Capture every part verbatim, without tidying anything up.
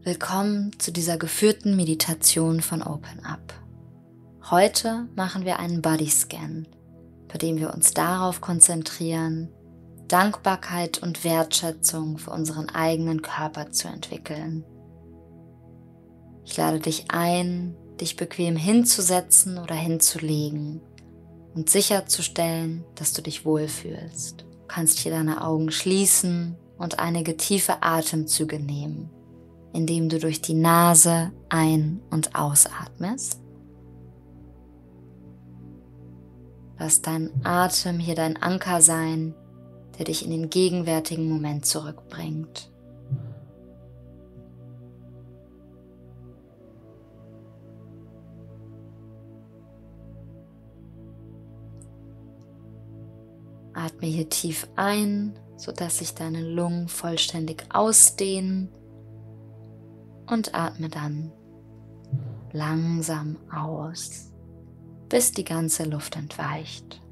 Willkommen zu dieser geführten Meditation von Open Up. Heute machen wir einen Bodyscan, bei dem wir uns darauf konzentrieren, Dankbarkeit und Wertschätzung für unseren eigenen Körper zu entwickeln. Ich lade dich ein, dich bequem hinzusetzen oder hinzulegen und sicherzustellen, dass du dich wohlfühlst. Du kannst hier deine Augen schließen und einige tiefe Atemzüge nehmen, indem du durch die Nase ein- und ausatmest. Lass dein Atem hier dein Anker sein, der dich in den gegenwärtigen Moment zurückbringt. Atme hier tief ein, sodass sich deine Lungen vollständig ausdehnen. Und atme dann langsam aus, bis die ganze Luft entweicht.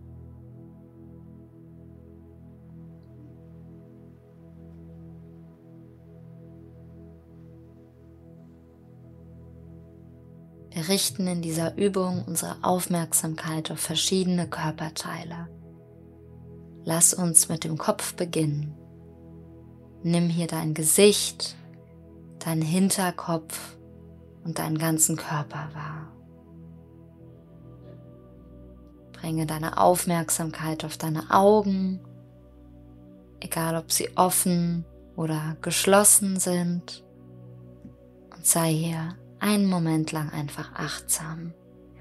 Wir richten in dieser Übung unsere Aufmerksamkeit auf verschiedene Körperteile. Lass uns mit dem Kopf beginnen. Nimm hier dein Gesicht, deinen Hinterkopf und deinen ganzen Körper wahr. Bringe deine Aufmerksamkeit auf deine Augen, egal ob sie offen oder geschlossen sind, und sei hier einen Moment lang einfach achtsam.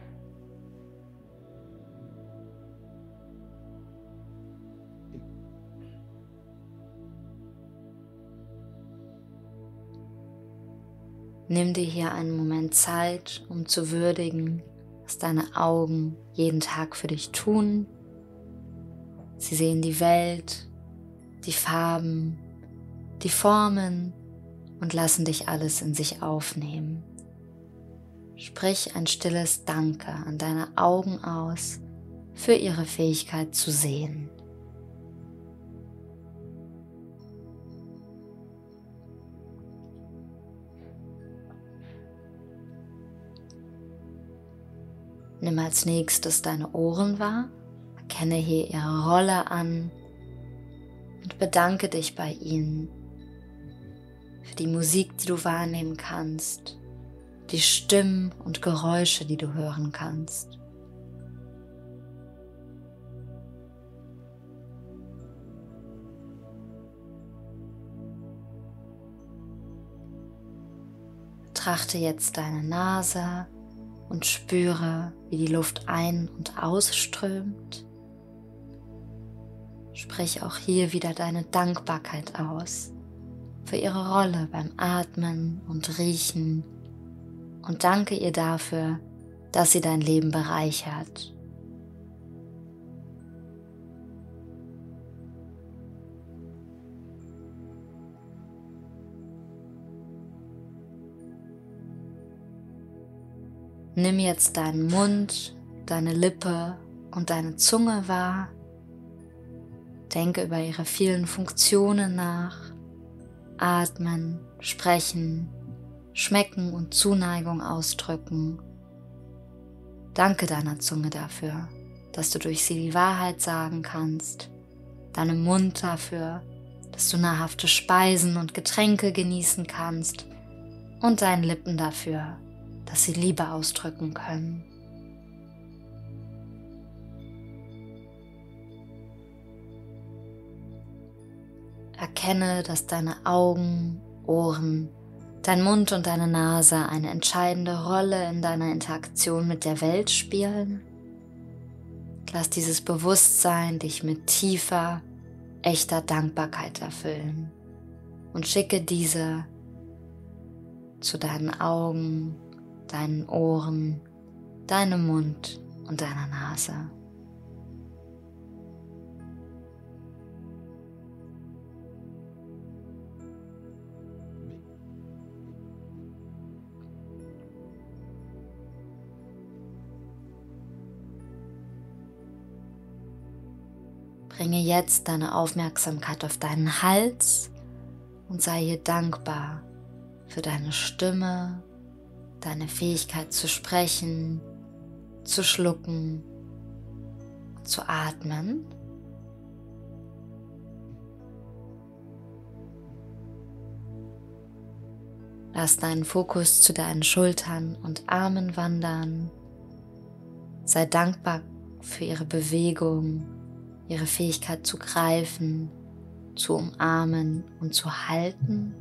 Nimm dir hier einen Moment Zeit, um zu würdigen, was deine Augen jeden Tag für dich tun. Sie sehen die Welt, die Farben, die Formen und lassen dich alles in sich aufnehmen. Sprich ein stilles Danke an deine Augen aus für ihre Fähigkeit zu sehen. Nimm als nächstes deine Ohren wahr, erkenne hier ihre Rolle an und bedanke dich bei ihnen für die Musik, die du wahrnehmen kannst, die Stimmen und Geräusche, die du hören kannst. Betrachte jetzt deine Nase und spüre, wie die Luft ein- und ausströmt. Sprich auch hier wieder deine Dankbarkeit aus für ihre Rolle beim Atmen und Riechen und danke ihr dafür, dass sie dein Leben bereichert. Nimm jetzt deinen Mund, deine Lippe und deine Zunge wahr. Denke über ihre vielen Funktionen nach. Atmen, sprechen, schmecken und Zuneigung ausdrücken. Danke deiner Zunge dafür, dass du durch sie die Wahrheit sagen kannst. Deinem Mund dafür, dass du nahrhafte Speisen und Getränke genießen kannst. Und deinen Lippen dafür, dass sie Liebe ausdrücken können. Erkenne, dass deine Augen, Ohren, dein Mund und deine Nase eine entscheidende Rolle in deiner Interaktion mit der Welt spielen. Lass dieses Bewusstsein dich mit tiefer, echter Dankbarkeit erfüllen und schicke diese zu deinen Augen, deinen Ohren, deinem Mund und deiner Nase. Bringe jetzt deine Aufmerksamkeit auf deinen Hals und sei hier dankbar für deine Stimme, deine Fähigkeit zu sprechen, zu schlucken, zu atmen. Lass deinen Fokus zu deinen Schultern und Armen wandern. Sei dankbar für ihre Bewegung, ihre Fähigkeit zu greifen, zu umarmen und zu halten.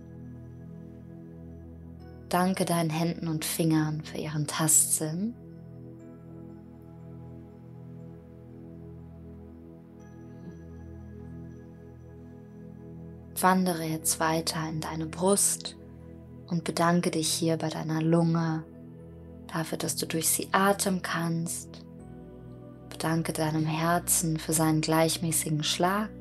Danke deinen Händen und Fingern für ihren Tastsinn. Wandere jetzt weiter in deine Brust und bedanke dich hier bei deiner Lunge dafür, dass du durch sie atmen kannst. Bedanke deinem Herzen für seinen gleichmäßigen Schlag.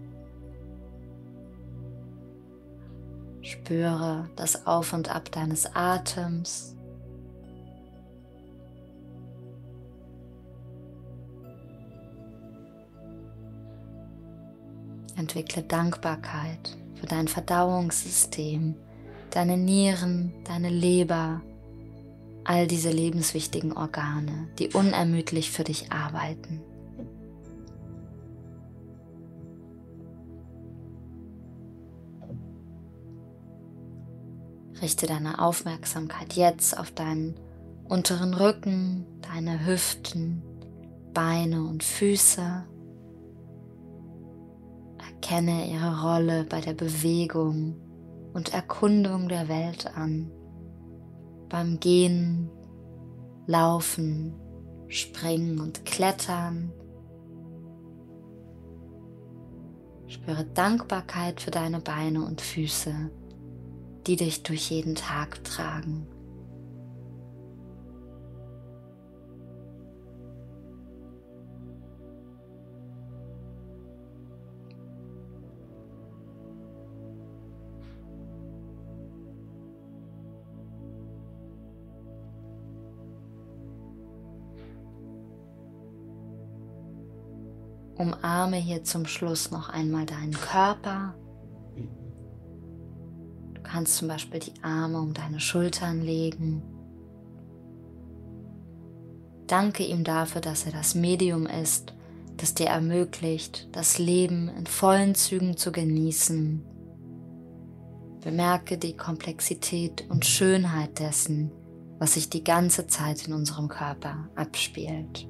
Spüre das Auf und Ab deines Atems. Entwickle Dankbarkeit für dein Verdauungssystem, deine Nieren, deine Leber, all diese lebenswichtigen Organe, die unermüdlich für dich arbeiten. Richte deine Aufmerksamkeit jetzt auf deinen unteren Rücken, deine Hüften, Beine und Füße. Erkenne ihre Rolle bei der Bewegung und Erkundung der Welt an. Beim Gehen, Laufen, Springen und Klettern. Spüre Dankbarkeit für deine Beine und Füße, die dich durch jeden Tag tragen. Umarme hier zum Schluss noch einmal deinen Körper. Du kannst zum Beispiel die Arme um deine Schultern legen. Danke ihm dafür, dass er das Medium ist, das dir ermöglicht, das Leben in vollen Zügen zu genießen. Bemerke die Komplexität und Schönheit dessen, was sich die ganze Zeit in unserem Körper abspielt.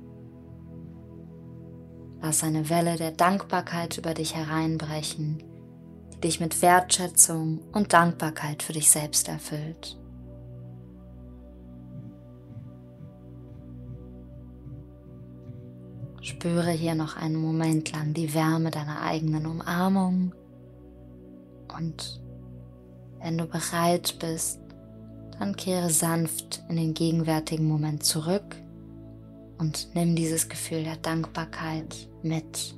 Lass eine Welle der Dankbarkeit über dich hereinbrechen, die dich mit Wertschätzung und Dankbarkeit für dich selbst erfüllt. Spüre hier noch einen Moment lang die Wärme deiner eigenen Umarmung und wenn du bereit bist, dann kehre sanft in den gegenwärtigen Moment zurück und nimm dieses Gefühl der Dankbarkeit mit.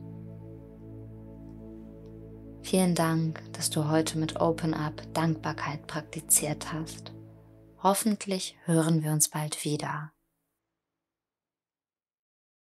Vielen Dank, dass du heute mit Open Up Dankbarkeit praktiziert hast. Hoffentlich hören wir uns bald wieder.